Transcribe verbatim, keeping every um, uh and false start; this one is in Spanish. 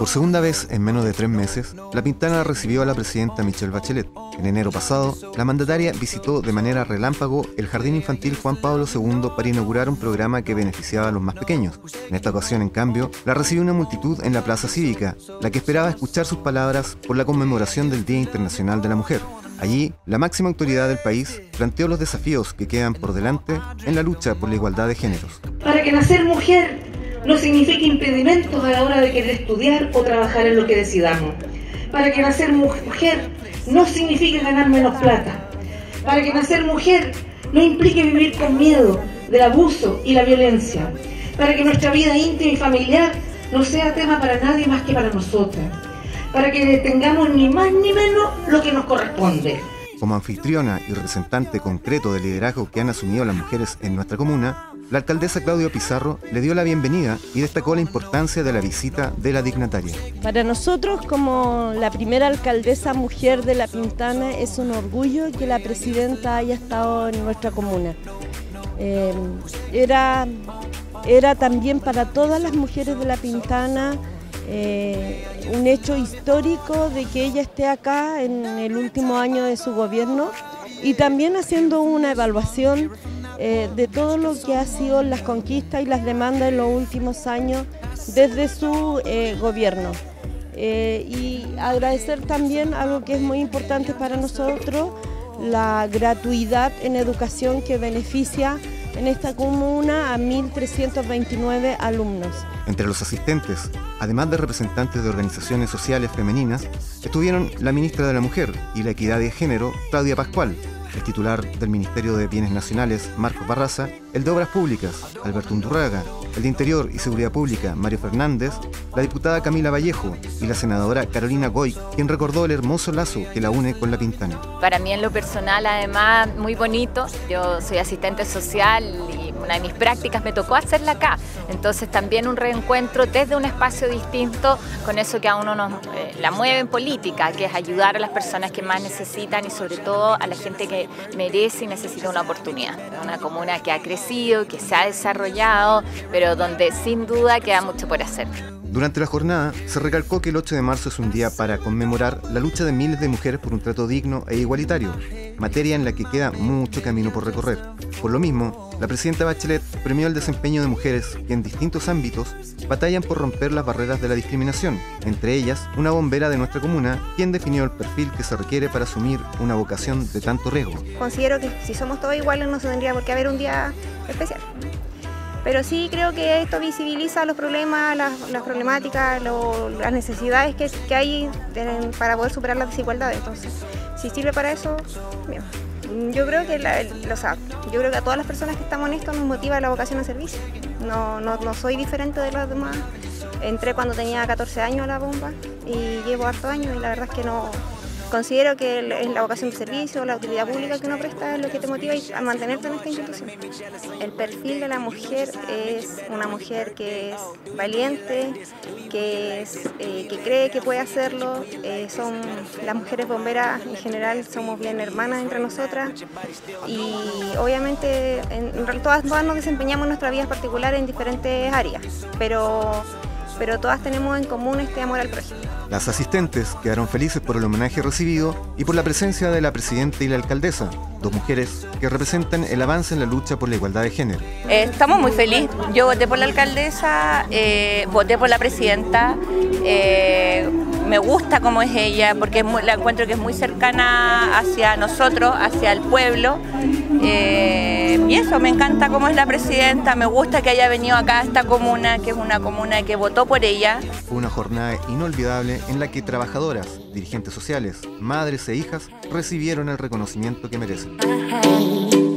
Por segunda vez en menos de tres meses, La Pintana recibió a la presidenta Michelle Bachelet. En enero pasado, la mandataria visitó de manera relámpago el Jardín Infantil Juan Pablo segundo para inaugurar un programa que beneficiaba a los más pequeños. En esta ocasión, en cambio, la recibió una multitud en la Plaza Cívica, la que esperaba escuchar sus palabras por la conmemoración del Día Internacional de la Mujer. Allí, la máxima autoridad del país planteó los desafíos que quedan por delante en la lucha por la igualdad de géneros. Para que nacer mujer no signifique impedimentos a la hora de querer estudiar o trabajar en lo que decidamos. Para que nacer mujer no signifique ganar menos plata. Para que nacer mujer no implique vivir con miedo del abuso y la violencia. Para que nuestra vida íntima y familiar no sea tema para nadie más que para nosotras. Para que tengamos ni más ni menos lo que nos corresponde. Como anfitriona y representante concreto del liderazgo que han asumido las mujeres en nuestra comuna, la alcaldesa Claudia Pizarro le dio la bienvenida y destacó la importancia de la visita de la dignataria. Para nosotros, como la primera alcaldesa mujer de La Pintana, es un orgullo que la presidenta haya estado en nuestra comuna. Eh, era, era también para todas las mujeres de La Pintana eh, un hecho histórico de que ella esté acá en el último año de su gobierno y también haciendo una evaluación Eh, de todo lo que ha sido las conquistas y las demandas en los últimos años desde su eh, gobierno. Eh, y agradecer también algo que es muy importante para nosotros, la gratuidad en educación que beneficia en esta comuna a mil trescientos veintinueve alumnos. Entre los asistentes, además de representantes de organizaciones sociales femeninas, estuvieron la ministra de la Mujer y la Equidad de Género, Claudia Pascual, el titular del Ministerio de Bienes Nacionales, Marcos Barraza, el de Obras Públicas, Alberto Undurraga, el de Interior y Seguridad Pública, Mario Fernández, la diputada Camila Vallejo y la senadora Carolina Goy, quien recordó el hermoso lazo que la une con La Pintana. Para mí en lo personal, además, muy bonito. Yo soy asistente social y una de mis prácticas me tocó hacerla acá. Entonces también un reencuentro desde un espacio distinto con eso que a uno nos eh, la mueve en política, que es ayudar a las personas que más necesitan y sobre todo a la gente que merece y necesita una oportunidad. Una comuna que ha crecido, que se ha desarrollado, pero donde sin duda queda mucho por hacer. Durante la jornada se recalcó que el ocho de marzo es un día para conmemorar la lucha de miles de mujeres por un trato digno e igualitario, materia en la que queda mucho camino por recorrer. Por lo mismo, la presidenta Bachelet premió el desempeño de mujeres que en distintos ámbitos batallan por romper las barreras de la discriminación, entre ellas una bombera de nuestra comuna, quien definió el perfil que se requiere para asumir una vocación de tanto riesgo. Considero que si somos todos iguales no se tendría por qué haber un día especial. Pero sí creo que esto visibiliza los problemas, las, las problemáticas, lo, las necesidades que, que hay de, para poder superar las desigualdades. Entonces, si sirve para eso, bien. Yo creo que la, o sea, yo creo que a todas las personas que estamos en esto nos motiva la vocación al servicio. No, no, no soy diferente de los demás. Entré cuando tenía catorce años a la bomba y llevo harto años y la verdad es que no. Considero que es la vocación de servicio, la utilidad pública que uno presta es lo que te motiva a mantenerte en esta institución. El perfil de la mujer es una mujer que es valiente, que, es, eh, que cree que puede hacerlo. Eh, son las mujeres bomberas en general, somos bien hermanas entre nosotras y obviamente en, en todas, todas nos desempeñamos en nuestra vida particular en diferentes áreas, pero... pero todas tenemos en común este amor al prójimo. Las asistentes quedaron felices por el homenaje recibido y por la presencia de la presidenta y la alcaldesa, dos mujeres que representan el avance en la lucha por la igualdad de género. Eh, estamos muy felices. Yo voté por la alcaldesa, eh, voté por la presidenta, eh, me gusta cómo es ella porque es muy, la encuentro que es muy cercana hacia nosotros, hacia el pueblo. Eh, y eso, me encanta cómo es la presidenta, me gusta que haya venido acá a esta comuna, que es una comuna que votó por ella. Fue una jornada inolvidable en la que trabajadoras, dirigentes sociales, madres e hijas recibieron el reconocimiento que merecen.